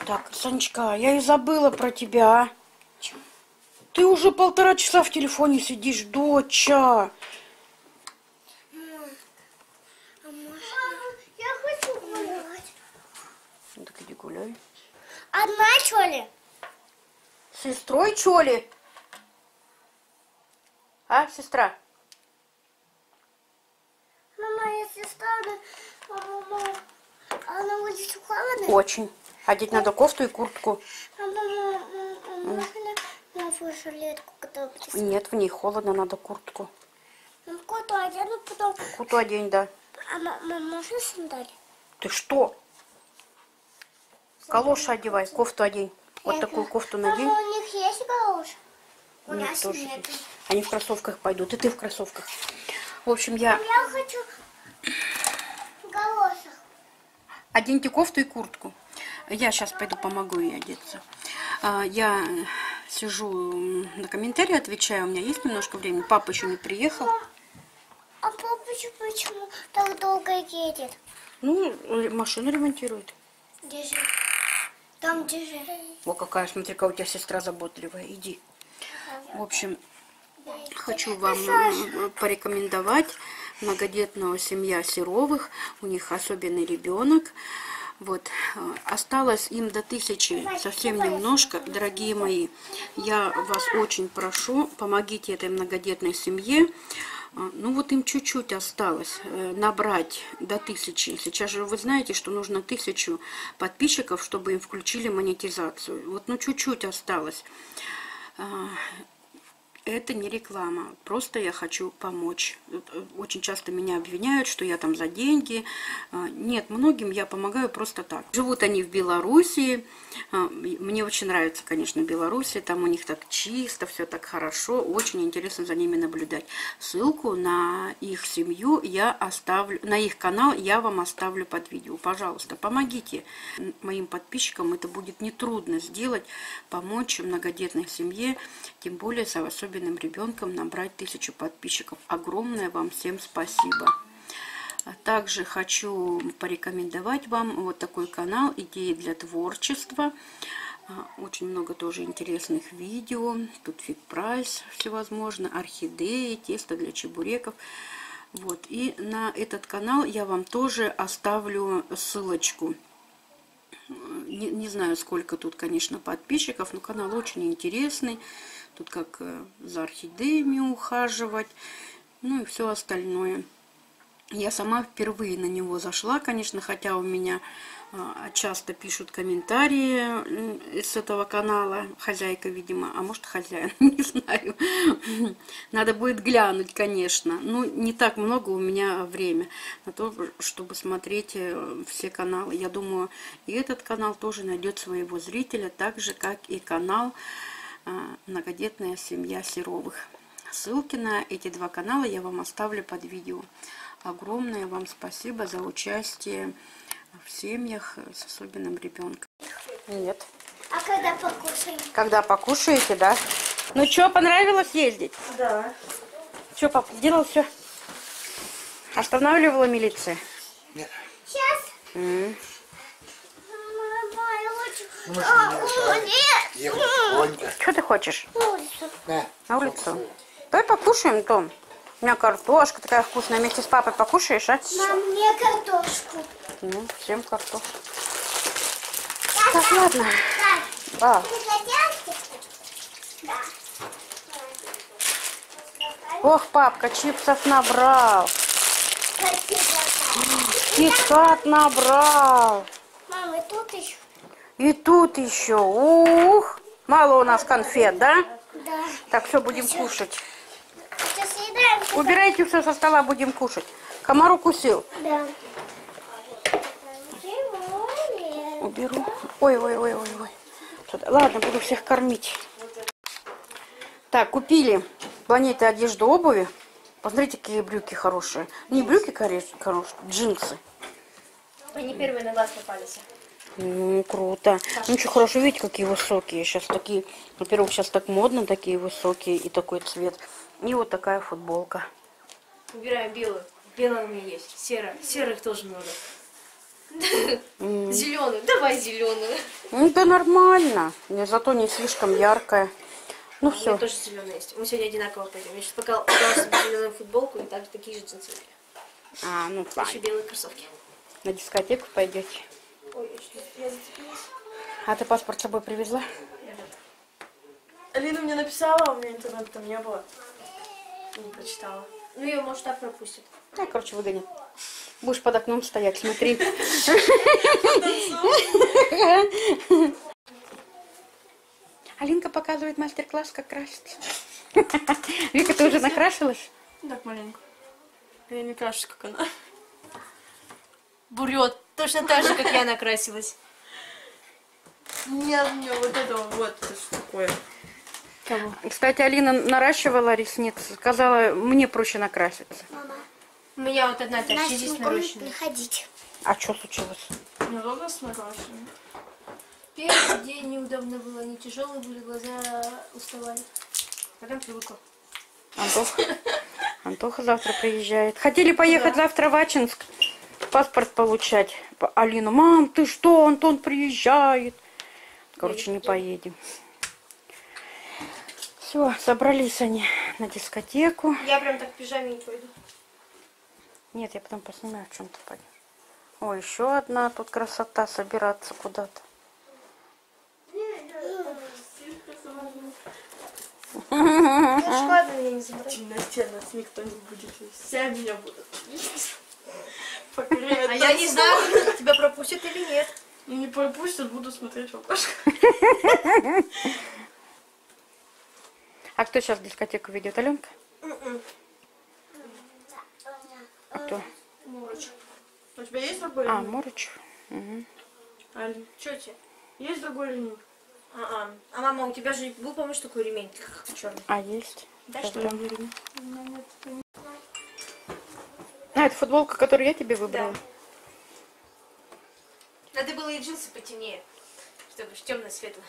Так, Санечка, я и забыла про тебя. Ты уже 1,5 часа в телефоне сидишь, доча. Я хочу гулять. Ну так иди гуляй. Одна, что ли? С сестрой, чё ли? А, сестра? Моя сестра, она будет холодно? Очень. Одеть надо кофту и куртку. Можно на жилетку, которая будет? Нет, в ней холодно, надо куртку. Куртку одену, потом... Куртку одень, да. А можно сандали? Ты что? Калоши одевай, кофту одень. Вот такую кофту надень. Мама, у них есть галоши? У них тоже есть. Они в кроссовках пойдут, и ты в кроссовках. В общем, я... Я хочу в галошах. Оденьте кофту и куртку. Я сейчас пойду помогу ей одеться. Я сижу на комментарии, отвечаю. У меня есть немножко времени. Папа еще не приехал. А папа почему так долго едет? Ну, машину ремонтирует. Держи. Там держи. О, какая, смотри-ка, у тебя сестра заботливая. Иди. В общем, хочу вам порекомендовать многодетную семья Серовых. У них особенный ребенок. Вот. Осталось им до 1000 совсем немножко. Дорогие мои, я вас очень прошу, помогите этой многодетной семье. Ну вот им чуть-чуть осталось набрать до 1000. Сейчас же вы знаете, что нужно 1000 подписчиков, чтобы им включили монетизацию. Вот ну чуть-чуть осталось. Это не реклама, просто я хочу помочь. Очень часто меня обвиняют, что я там за деньги. Нет, многим я помогаю просто так. Живут они в Белоруссии. Мне очень нравится, конечно, Белоруссия. Там у них так чисто, все так хорошо. Очень интересно за ними наблюдать. Ссылку на их семью я оставлю, на их канал я вам оставлю под видео. Пожалуйста, помогите моим подписчикам. Это будет нетрудно сделать, помочь многодетной семье, тем более с особенным ребенком набрать 1000 подписчиков. Огромное вам всем спасибо. Также хочу порекомендовать вам вот такой канал «Идеи для творчества». Очень много тоже интересных видео. Тут фиг-прайс всевозможно, орхидеи, тесто для чебуреков. Вот. И на этот канал я вам тоже оставлю ссылочку. Не знаю, сколько тут, конечно, подписчиков, но канал очень интересный. Тут как за орхидеями ухаживать, ну и все остальное. Я сама впервые на него зашла, конечно, хотя у меня часто пишут комментарии с этого канала. Хозяйка, видимо, а может хозяин, не знаю. Надо будет глянуть, конечно. Ну, не так много у меня времени на то, чтобы смотреть все каналы. Я думаю, и этот канал тоже найдет своего зрителя, так же, как и канал «Многодетная семья Серовых». Ссылки на эти два канала я вам оставлю под видео. Огромное вам спасибо за участие в семьях с особенным ребенком. Нет. А когда покушаем? Когда покушаете, да? Ну что, понравилось ездить? Да. Что, пап, сделал все? Останавливала милиция? Нет. Сейчас. Что ты хочешь? Да. На улицу. Давай покушаем, Том. У меня картошка такая вкусная. Вместе с папой покушаешь, а? Мам, мне картошку. Ну, всем картошку. Так, ладно. Да. Да. Ох, папка, чипсов набрал. Кит-кат набрал. Мам, и тут еще? И тут еще. Ух. Мало у нас конфет, да? Да. Так, все, будем кушать. Сейчас съедаем. Убирайте все со стола, будем кушать. Комар укусил. Да. Уберу. Ой. Ладно, буду всех кормить. Так, купили Планете одежду, обуви. Посмотрите, какие брюки хорошие. Не брюки хорошие, джинсы. Они первые на глаз попались. Круто. Ну что, хорошо, видите, какие высокие. Сейчас такие, во-первых, сейчас так модно, такие высокие и такой цвет. И вот такая футболка. Убираем белую. Белая у меня есть. Серая. Серых тоже много. Зеленую. Давай зеленую. Ну, да нормально. Зато не слишком яркая. Ну У меня все. тоже зеленая есть. Мы сегодня одинаково пойдем. Я сейчас пока себе зеленую футболку и также такие же джинсы. Ну Еще ладно. белые кроссовки. На дискотеку пойдете. Ой, я зацепилась. А ты паспорт с собой привезла? Алина мне написала, а у меня интернета там не было. Не прочитала. Ну, ее, может, так пропустят. Да, короче, выгонят. Будешь под окном стоять, смотри. Алинка показывает мастер-класс, как краситься. Вика, ты уже накрашилась? Так маленько. Я не крашусь, как она. Бурет. Точно так же, как я накрасилась. Нет, у меня вот это вот, это что такое? Кстати, Алина наращивала ресницы. Сказала, мне проще накраситься. Мама, У меня вот одна в такая здесь нашу комнату нарощенная. не ходить. А что случилось? Много с накрашенным. Первый день неудобно было, они тяжелые были, глаза уставали. Потом привыкла. Антоха завтра приезжает. Хотели поехать завтра в Ачинск, паспорт получать. Алина, мам, ты что, Антон приезжает. Короче, не поедем. Все, собрались они на дискотеку. Я прям так в пижаме не пойду. Нет, я потом поснимаю, в чем ты пойдешь. О, еще одна тут красота, собираться куда-то. Ладно, меня не забирай. В темноте нас никто не будет видеть. Все меня будут видеть. Покоряют А я нас. не знаю, тебя пропустят или нет. Ну, не пропустят, буду смотреть в окошко. А кто сейчас дискотеку ведет? Аленка? А кто? Мороч. У тебя есть другой А, ремень? Морыч. Угу. Али, Что тебе? есть другой ремень? А мама, у тебя же был, помнишь, такой ремень черный? А, есть. Да, Сейчас что ли? гляну. А, это футболка, которую я тебе выбрала. Надо было и джинсы потемнее, чтобы темно-светло.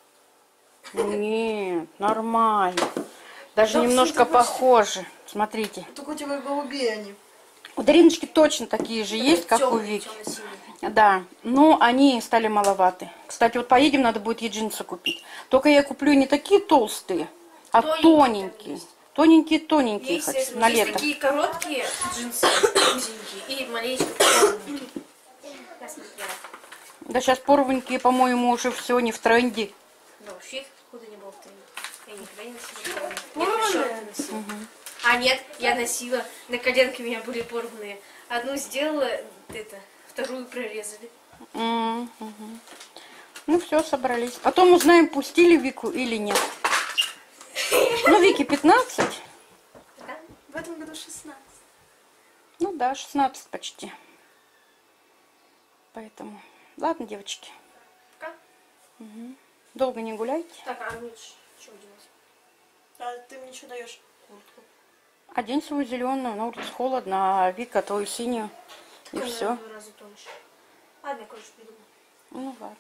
Нет, нормально. Даже Да, немножко всё, давай. похожи. Смотрите. Только у тебя голубые они. У Дариночки точно такие же есть, как у Вики. Да, но они стали маловаты. Кстати, вот поедем, надо будет ей джинсы купить. Только я куплю не такие толстые, а тоненькие. Тоненькие хочу на Есть лето. такие короткие джинсы, узенькие, и маленечко порваненькие. Я смотрела. Да сейчас порванькие, по-моему, уже все не в тренде. Да вообще их откуда не было в тренде. Я никогда не носила. Порванные? Носила. А нет, я носила. На коленке у меня были порванные. Одну сделала, вторую прорезали. Мгм. Ну все, собрались. Потом узнаем, пустили Вику или нет. Ну, Вике 15. Да? В этом году 16. Ну да, 16 почти. Поэтому, ладно, девочки. Пока. Долго не гуляйте. Так, а мне что делать? А ты мне что даешь? Куртку. Одень свою зеленую, на улице холодно, а Вика твою синюю. И Она все. в 2 раза тоньше. Ладно, я кое-что придумаю. Ну ладно.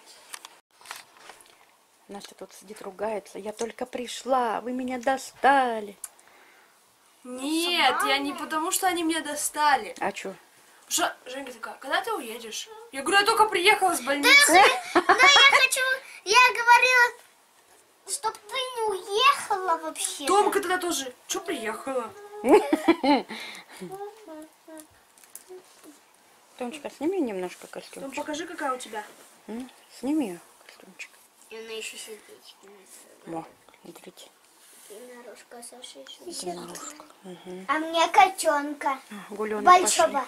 Настя тут сидит, ругается. Я только пришла, вы меня достали. Нет, я не потому, что они меня достали. А что? Женька такая, когда ты уедешь? Я говорю, я только приехала с больницы. Я говорила, чтоб ты не уехала вообще. Томка тогда тоже. Че приехала? Томочка, сними немножко Том, костюмчик. покажи, какая у тебя. Сними костюмчик. И она еще сердечки Во, смотрите. наружка Саша еще. Единорожка. А мне котенка. Гуленок Большого.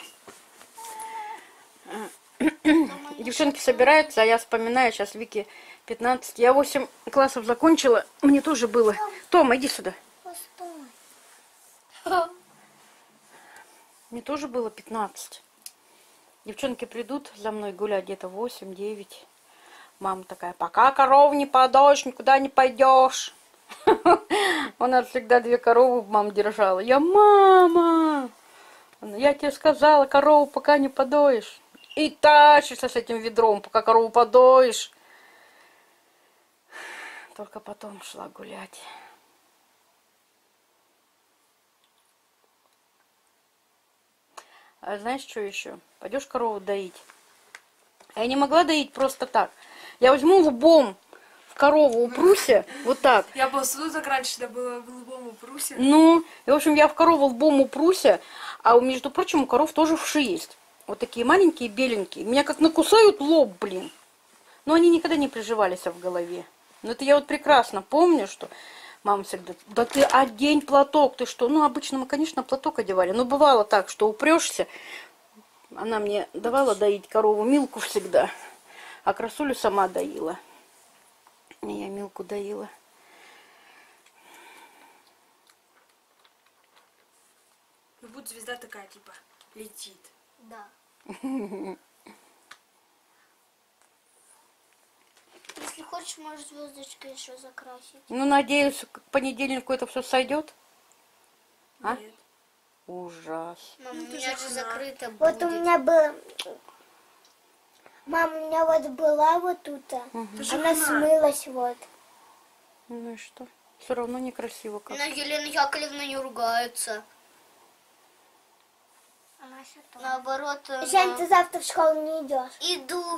Девчонки собираются, а я вспоминаю, сейчас Вике 15. Я 8 классов закончила, мне тоже было. Тома, иди сюда. Постой. Мне тоже было 15. Девчонки придут за мной гулять где-то 8-9. Мама такая, пока коров не подашь, никуда не пойдешь. У нас всегда 2 коровы мама держала. Я, мама, я тебе сказала, корову пока не подоешь. И тащишься с этим ведром, пока корову подоешь. Только потом шла гулять. А знаешь, что еще? Пойдешь корову доить? Я не могла доить просто так. Я возьму лбом в корову упруся, вот так. Я посуду так раньше, когда было в голубом упрусе. Ну, и, в общем, я в корову лбом упруся, а, между прочим, у коров тоже вши есть. Вот такие маленькие, беленькие. Меня как накусают лоб, блин. Но они никогда не приживались в голове. Но это я вот прекрасно помню, что мама всегда: да ты одень платок, ты что? Ну, обычно мы, конечно, платок одевали. Но бывало так, что упрешься. Она мне давала доить корову, Милку всегда. А Красулю сама доила. И я Милку доила. Ну, будет звезда такая, типа, летит. Да. Если хочешь, можешь звездочкой еще закрасить. Ну, надеюсь, к понедельнику это все сойдет. А? Нет. Ужас. Мам, Ну, у ты меня же же одна. закрыто будет. Вот у меня было... Мама, у меня вот была вот тут. Ты же Она одна. смылась вот. Ну и что? Все равно некрасиво как. Но Елена Яковлевна не ругается. Наоборот, Жень, ты завтра в школу не идешь. иду.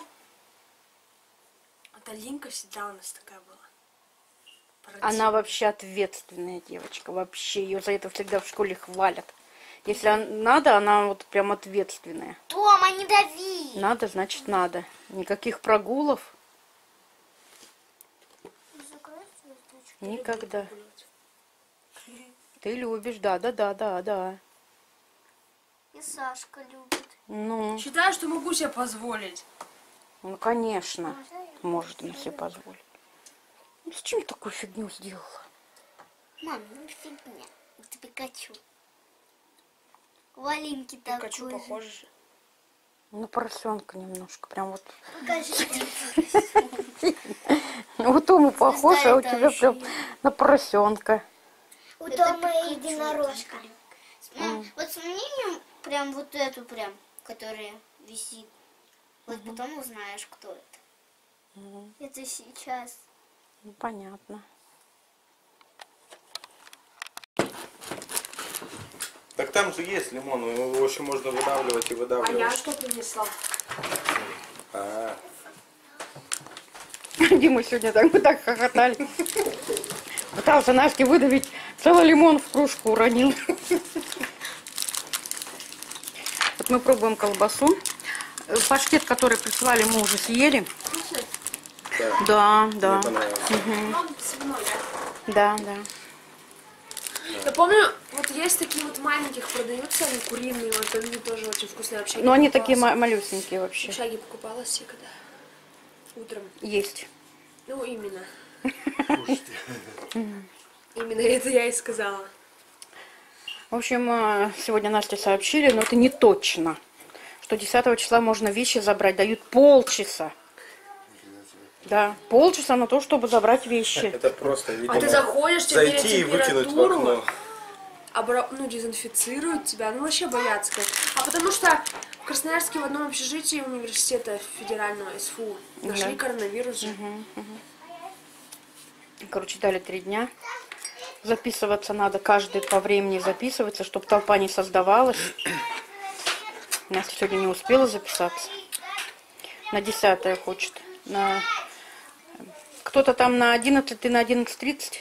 Это Линка всегда у нас такая была. Она вообще ответственная девочка. Вообще ее за это всегда в школе хвалят. Если надо, она вот прям ответственная. Тома, не дави. Надо, значит надо. Никаких прогулов. Никогда. Ты любишь, да. И Сашка любит. Ну, Считаю, что могу себе позволить. ну, конечно, может она себе позволить. Ну, с чем такую фигню сделала? Мам, ну фигня. Это Пикачу. Валинки такой Пикачу же. похоже же. Ну, поросенка немножко. Прям вот. Покажи. У Тома похоже, а у тебя летающая. прям на поросенка. У Это Тома Пикачу, единорожка. Мам, вот сменим прям вот эту прям, которая висит. Вот потом узнаешь, кто это. Это сейчас. Ну, понятно. Так там же есть лимон, его еще можно выдавливать и А выдавливать. я что принесла? А, Дима сегодня так, мы так хохотали. Пытался Насте выдавить, целый лимон в кружку уронил. Вот мы пробуем колбасу. Паштет, который прислали, мы уже съели. Да, да. мне понравилось. Мам, свиной, да? Да. Я помню, вот есть такие вот маленьких продаются, они куриные, вот они тоже очень вкусные. Вообще. Но они такие малюсенькие вообще. В Общаге покупала все когда утром. Есть. Ну, именно. Именно это я и сказала. В общем, сегодня Насте сообщили, но это не точно, что 10 числа можно вещи забрать. Дают полчаса. Да, полчаса на то, чтобы забрать вещи. Это просто, видимо, А ты заходишь, тебе меряют зайти и выкинуть в температуру, окно. ну, дезинфицируют тебя, ну, вообще боятся. А потому что в Красноярске в одном общежитии университета федерального СФУ нашли Да. коронавирус же. Короче, дали 3 дня. Записываться надо, каждый по времени записывается, чтобы толпа не создавалась. Настя сегодня не успела записаться. На 10 хочет. Кто-то там на 11, ты на 11:30.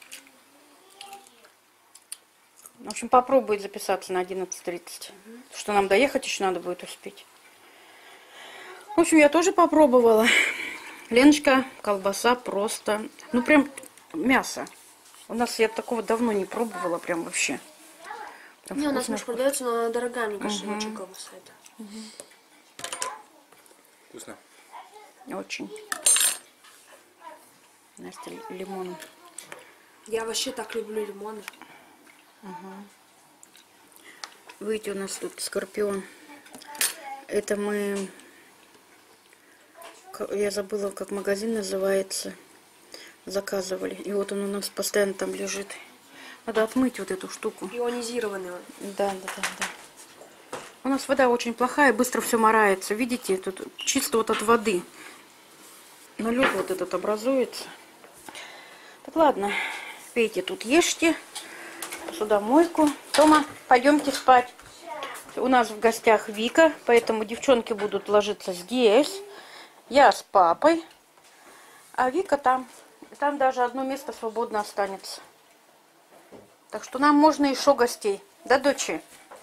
В общем, попробует записаться на 11:30. Что нам доехать еще надо будет успеть. В общем, я тоже попробовала. Леночка, колбаса просто... Ну, прям мясо. У нас я такого давно не пробовала, прям вообще. Прям Не, у нас, вкусно. может, продается, но она дорогая, мне кажется, очень колбаса это. Вкусно. Очень. Настя лимон. Я вообще так люблю лимоны. Видите, у нас тут скорпион. Это мы... Я забыла, как магазин называется. Заказывали. И вот он у нас постоянно там лежит. Надо отмыть вот эту штуку. Ионизированный он. Да. У нас вода очень плохая, быстро все морается. Видите, тут чисто вот от воды. Налет вот этот образуется. Так, ладно. Пейте тут, ешьте. Посудомойку. Тома, пойдемте спать. У нас в гостях Вика, поэтому девчонки будут ложиться здесь. Я с папой. А Вика там. Там даже одно место свободно останется. Так что нам можно еще гостей. Да, дочи?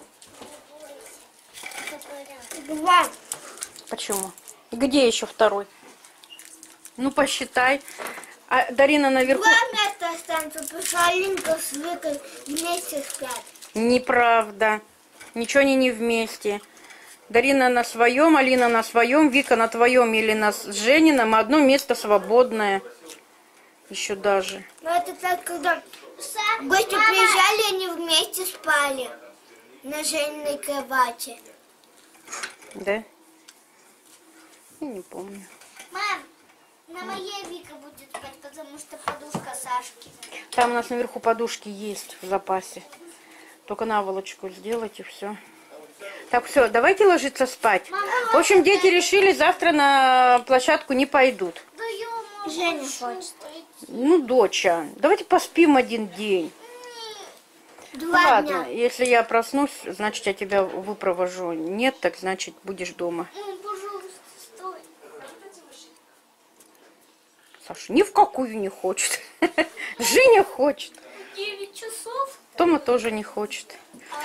Два. Почему? Где еще второй? Ну, посчитай. А Дарина наверху... Два места останутся, потому что Алинка с Викой вместе спят. Неправда. Ничего они не вместе. Дарина на своем, Алина на своем, Вика на твоем или на Женином. Одно место свободное. Еще даже. Но это так, когда гости приезжали, они вместе спали на Жениной кровати. Да? Я не помню. Мам, на моей Вика будет спать, потому что подушка Сашки. Там у нас наверху подушки есть в запасе. Только наволочку сделать и все. Так, все, давайте ложиться спать. В общем, дети решили, завтра на площадку не пойдут. Да ё-моё, Женя хочет. Ну, доча, давайте поспим один день. Ну, Два ладно, дня. если я проснусь, значит, я тебя выпровожу. Нет, так значит, будешь дома. ну, пожалуйста, стой. Саша ни в какую не хочет. Женя хочет. 9 часов? Тома тоже не хочет.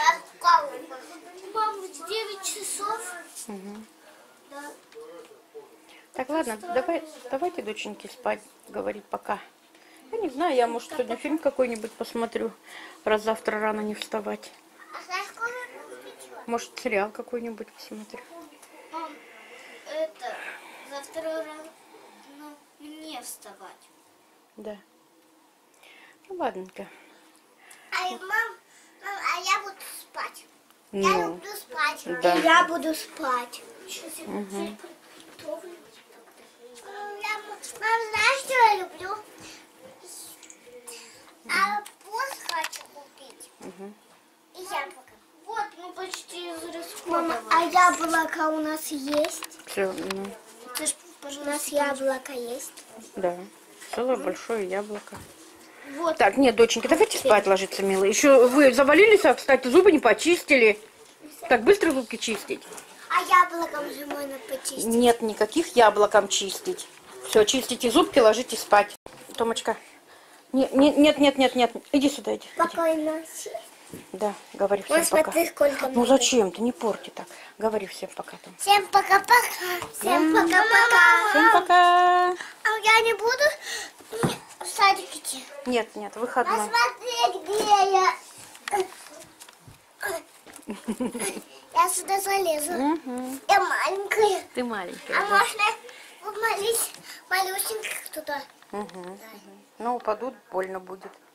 Мам, в 9 часов? Да. Так, ладно, давайте, доченьки, спать, говорить пока. Я не знаю, я, может, сегодня фильм какой-нибудь посмотрю, раз завтра рано не вставать. Может, сериал какой-нибудь посмотрю. Мам, это, завтра рано мне вставать. Да. Ну, ладненько. А я буду спать. Ну, спать. да. Я буду спать. Мам, знаешь, что я люблю? Арбуз хочу купить. И яблоко. Вот, мы почти Мама, израсходовали. а яблоко у нас есть? Все, ну, Ты ж, У пожалуйста, нас яблоко есть. да. Целое большое яблоко. Вот. Так, нет, доченьки, давайте спать ложиться, милые. Еще вы завалились, а, кстати, зубы не почистили. Так, быстро зубки чистить? А яблоком же можно почистить. Нет, никаких яблоком чистить. Все, чистите зубки, ложитесь спать. Томочка. Нет, иди сюда, иди. Спокойной ночи. Да, говори всем Вот пока. смотри, сколько Ну зачем ты, не порти так. Говори всем пока там. Всем пока-пока. Всем пока-пока. Всем пока. А я не буду в садик идти. Нет, выходной. Посмотри, где я. Я сюда залезу. Я маленькая. Ты маленькая. А можно малюсеньких туда? Ну, упадут, больно будет.